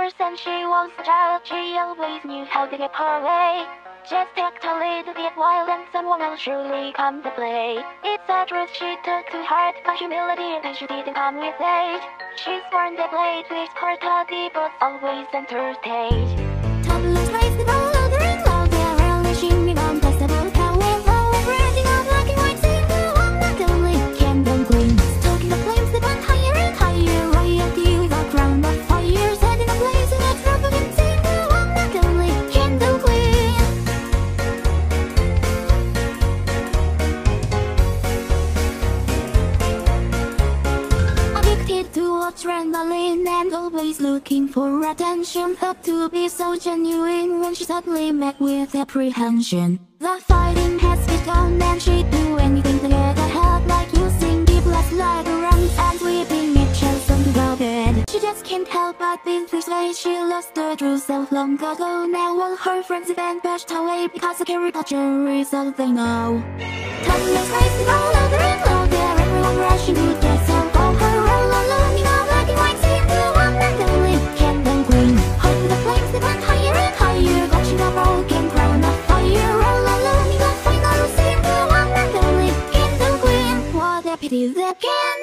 course, and she was a child. She always knew how to get her way. Just act a little bit wild and someone will surely come to play. It's a truth she took to heart, but humility and she didn't come with age. She's born the blade with her toddy, but always center stage. Toddlers raise the ball louder and louder, relishing in unprecedented power. Rising up black and white, seeing the one that only candle gleam. Stoking the flames that went higher and higher, royalty with a crown of fire. Setting a blaze in a drop of him, seeing the one that only candle gleam. Addicted to adrenaline and always looking for attention. Thought to be so genuine when she suddenly met with apprehension. The fighting has begun and she'd do anything to get ahead, like using deep left leg around and sweeping each else onto the bed. She just can't help but be persuaded she lost her true self long ago. Now all her friends even pushed away because the caricature is all they know. Toddlers racing all louder and louder, everyone rushing to get some of her. All alone in a black and white, seeing the one that only candle green. Holding the flames that went higher and higher, watching a broken crown of fire. All alone in the final, seeing the one that only candle green. What a pity that can